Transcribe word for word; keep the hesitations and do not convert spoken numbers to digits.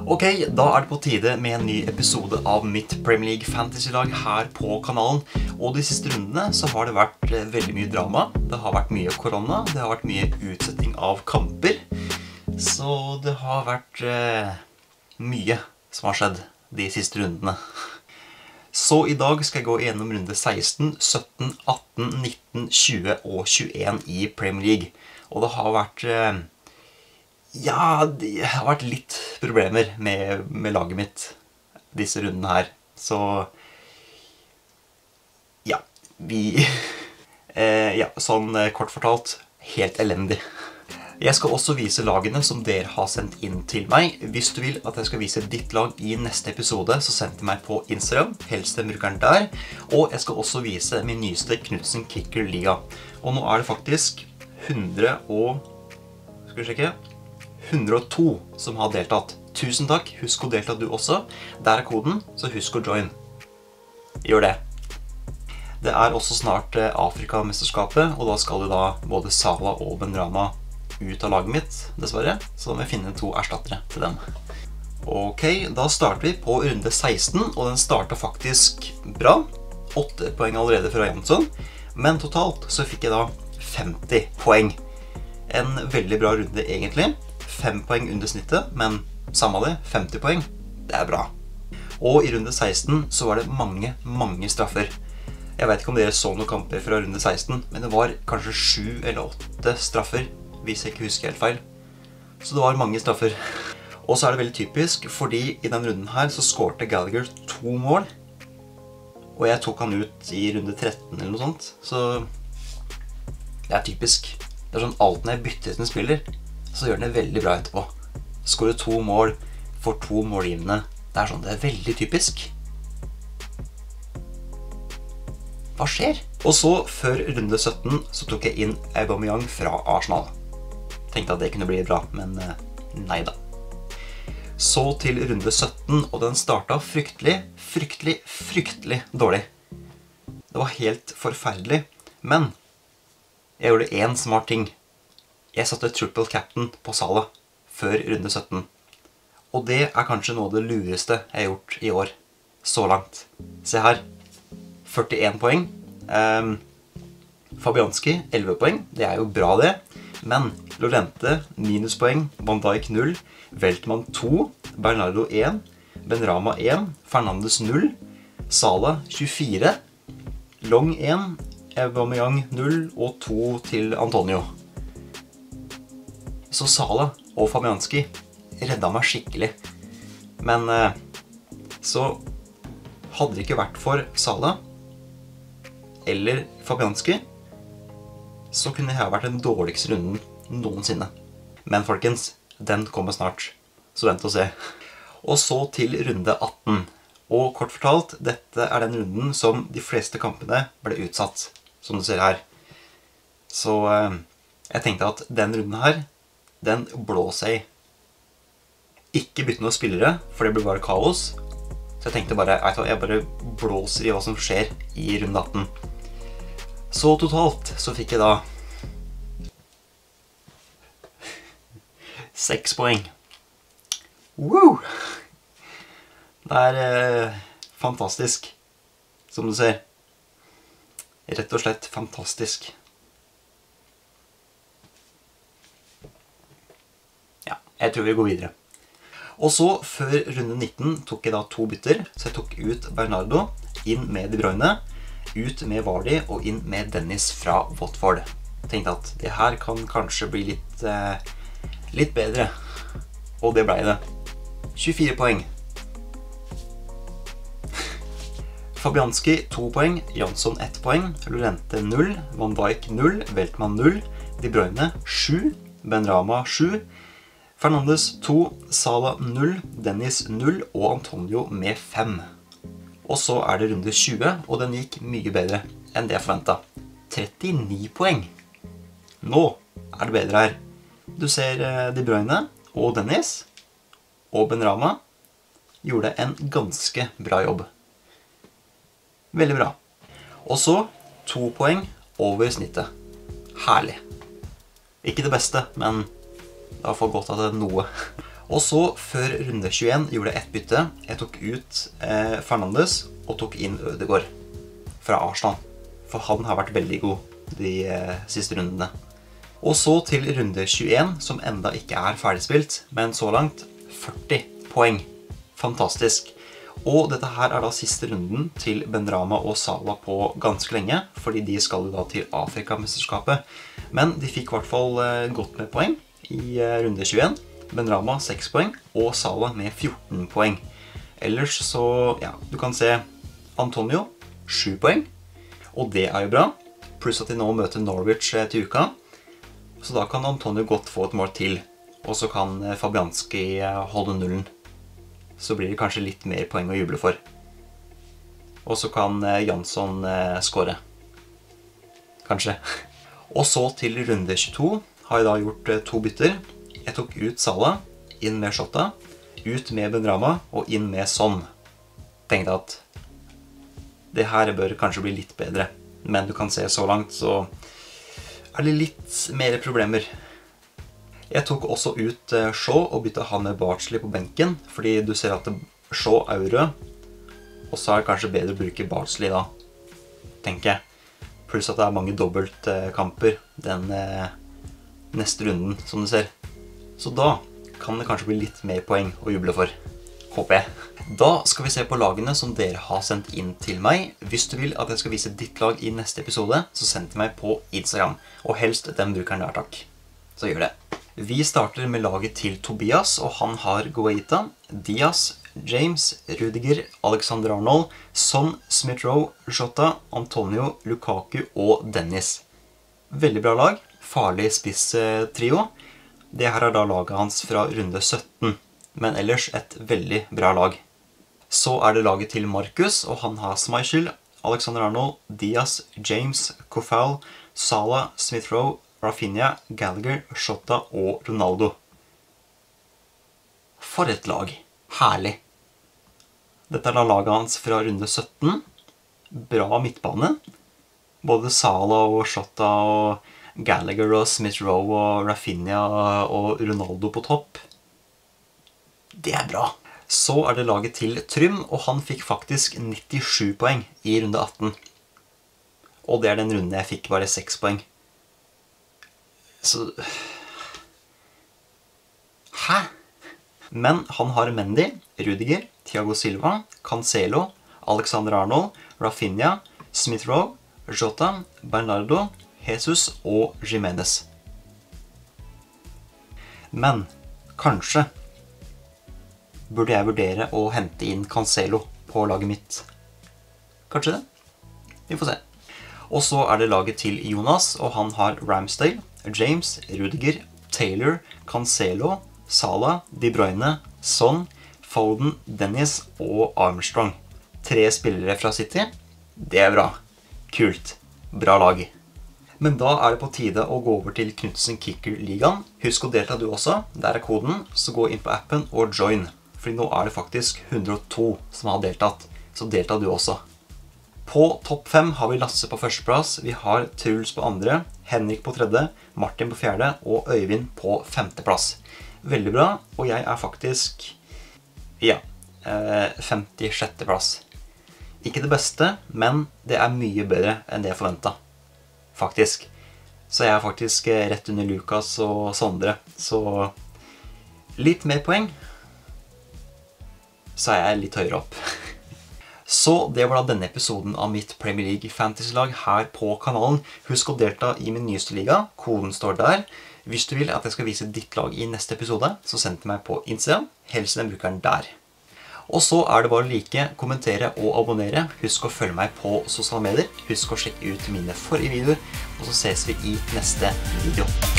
Ok, da er det på tide med en ny episode av mitt Premier League Fantasy-lag her på kanalen. Og de siste rundene så har det vært veldig mye drama. Det har vært mye korona, det har vært mye utsetting av kamper. Så det har vært eh, mye som har skjedd de siste rundene. Så i dag skal jeg gå gjennom runde seksten, sytten, atten, nitten, tjue og tjueen i Premier League. Og det har vært... Eh, Ja, det har vært litt problemer med, med laget mitt disse rundene her. Så, ja, vi... eh, ja, sånn kort fortalt, helt elendig. Jeg skal også vise lagene som dere har sendt inn til meg. Hvis du vil at jeg skal vise ditt lag i neste episode, så send til meg på Instagram, helst den brukeren der. Og jeg skal også vise min nyeste Knudsen Kicker Liga. Og nå er det faktisk hundre og... Skal vi sjekke? hundre og to som har deltatt. Tusen takk, husk å delta du også. Der er koden, så husk å join. Gjør det. Det er også snart Afrika-mesterskapet, og da skal jo da både Salah og Benrahma ut av laget mitt, dessverre. Så da må jeg finne to erstattere til dem. Ok, da starter vi på runde seksten, og den startet faktisk bra. åtte poeng allerede fra Jansson, men totalt så fikk jeg da femti poeng. En veldig bra runde egentlig. fem poeng under snittet, men samme det, femti poeng, det er bra. Og i runde seksten så var det mange, mange straffer. Jeg vet ikke om dere så noen kamper fra runde seksten, men det var kanskje sju eller åtte straffer, hvis jeg ikke husker helt feil. Så det var mange straffer. Og så er det veldig typisk, fordi i den runden her så skårte Gallagher to mål, og jeg tok han ut i runde tretten eller noe sånt, så det er typisk. Det er sånn alt når jeg bytter ut en spiller, så gjør den det veldig bra etterpå. Skårer to mål, får to målgivende. Det er sånn, det er veldig typisk. Hva skjer? Og så, før runde sytten, så tok jeg inn Aubameyang fra Arsenal. Tenkte at det kunne bli bra, men nei da. Så til runde sytten, og den startet fryktelig, fryktelig, fryktelig dårlig. Det var helt forferdelig, men jeg gjorde en smart ting. Jeg satte triple captain på Salah før runde sytten. Og det er kanskje noe av det lureste jeg har gjort i år. Så langt. Se her. førtien poeng. Um, Fabianski, elleve poeng. Det er jo bra det. Men Llorente, minuspoeng. Van Dijk, null. Veltman, to. Bernardo, én. Benrahma, én. Fernandes, null. Salah, tjuefire. Long, én. Aubameyang, null. Og to til Antonio. Så Salah og Fabianski redda meg skikkelig. Men eh, så hadde det ikke vært for Salah eller Fabianski, så kunne jeg ha vært den dårligste runden noensinne. Men folkens, den kommer snart. Så vent og se. Og så til runde atten. Og kort fortalt, dette er den runden som de fleste kampene ble utsatt, som du ser her. Så eh, jeg tenkte at den runden her, den blåser jeg. Ikke bytte noen spillere, for det blir bare kaos. Så jeg tenkte bare, jeg bare blåser i hva som skjer i runde atten. Så totalt så fikk jeg da seks poeng. Woo! Det er eh, fantastisk, som du ser. Rett og slett fantastisk. Jeg tror vi går videre. Og så, før runde nitten, tok jeg da to bytter. Så jeg tok ut Bernardo, inn med De Bruyne, ut med Vardy og inn med Dennis fra Watford. Jeg tenkte at det her kan kanskje bli litt, eh, litt bedre. Og det ble det. tjuefire poeng. Fabianski, to poeng. Jansson, ett poeng. Llorente, null. Van Dijk, null. Veltman, null. De Bruyne, sju. Benrahma, sju. Fernandes to, Salah null, Dennis null og Antonio med fem. Og så er det runde tjue, og den gikk mye bedre enn det jeg forventet. trettini poeng. Nå er det bedre her. Du ser De Bruyne og Dennis og Benrahma gjorde en ganske bra jobb. Veldig bra. Og så to poeng over snittet. Herlig. Ikke det beste, men det er i hvert fall godt at det er noe. Og så, før runde tjueen, gjorde jeg ett bytte. Jeg tok ut eh, Fernandes og tok inn Ødegaard fra Arsenal. For han har vært veldig god de eh, siste rundene. Og så til runde tjueen, som enda ikke er ferdigspilt, men så langt førti poeng. Fantastisk. Og dette her er da siste runden til Benrahma og Salah på ganske lenge, fordi de skal jo da til Afrikamesterskapet. Men de fikk i hvert fall eh, godt med poeng i eh, runde tjueen. Benrahma seks poeng, og Salah med fjorten poeng. Ellers så, ja, du kan se Antonio, sju poeng. Og det er jo bra. Pluss at de nå møter Norwich til uka. Så da kan Antonio godt få et mål til. Og så kan Fabianski holde nullen. Så blir det kanskje litt mer poeng å juble for. Og så kan Jansson skåre. Kanskje. Og så til runde tjueto har jeg da gjort to bytter. Jeg tok ut Salah, inn med Jota, ut med Benrahma og inn med Son. Tenkte at det her bør kanskje bli litt bedre. Men du kan se så langt, så er det litt mer problemer. Jeg tok også ut Shaw og bytte han med Bardsley på benken, fordi du ser at Shaw er rød, og så er det kanskje bedre å bruke Bardsley da, tenker jeg. Pluss at det er mange dobbeltkamper den neste runden, som du ser. Så da kan det kanskje bli litt mer poeng å juble for, håper jeg. Da skal vi se på lagene som dere har sendt inn til meg. Hvis du vil at jeg skal vise ditt lag i neste episode, så send til meg på Instagram. Og helst den brukeren der, takk. Så gjør det. Vi starter med laget til Tobias, og han har Guaita, Diaz, James, Rudiger, Alexander Arnold, Son, Smith Rowe, Jota, Antonio, Lukaku og Dennis. Veldig bra lag. Farlig spiss-trio. Det her er da laget hans fra runde sytten, men ellers et veldig bra lag. Så er det laget til Marcus, og han har Schmeichel, Alexander Arnold, Diaz, James, Kofal, Salah, Smith Rowe, Rafinha, Gallagher, Jota og Ronaldo. For et lag. Herlig. Dette er da laget hans fra runde sytten. Bra midtbane. Både Salah og Jota og Gallagher og Smith Rowe og Rafinha og Ronaldo på topp. Det er bra. Så er det laget til Trym, og han fikk faktisk nittisju poeng i runde atten. Og det er den runden jeg fikk bare seks poeng. Så... Hæ? Men han har Mendy, Rudiger, Thiago Silva, Cancelo, Alexander Arnold, Rafinha, Smith Rowe, Jota, Bernardo, Jesus og Jimenez. Men kanskje burde jeg vurdere å hente inn Cancelo på laget mitt. Kanskje det? Vi får se. Og så er det laget til Jonas, og han har Ramsdale, James, Rudiger, Taylor, Cancelo, Salah, De Bruyne, Son, Foden, Dennis og Armstrong. Tre spillere fra City. Det er bra. Kult. Bra lag. Men da er det på tide å gå over til Knutsen Kicker-ligaen. Husk å delta du også. Der er koden, så gå inn på appen og join. Fordi nå er det faktisk hundre og to som har deltatt. Så delta du også. På topp fem har vi Lasse på førsteplass. Vi har Truls på andre, Henrik på tredje, Martin på fjerde og Øyvind på femteplass. Veldig bra, og jeg er faktisk, ja, femtisjette plass. Ikke det beste, men det er mye bedre enn det jeg forventet. Faktisk. Så jeg er faktisk rett under Lukas og Sondre. Så litt mer poeng. Så er jeg litt høyere opp. Så det var da denne episoden av mitt Premier League Fantasy-lag her på kanalen. Husk å delta i min nyeste liga. Koden står der. Hvis du vil at jeg skal vise ditt lag i neste episode, så send til meg på Instagram. Helst den brukeren der. Og så er det bare å like, kommentere og abonnere. Husk å følge meg på sosiale medier. Husk å sjekke ut mine forrige videoer, og så ses vi i neste video.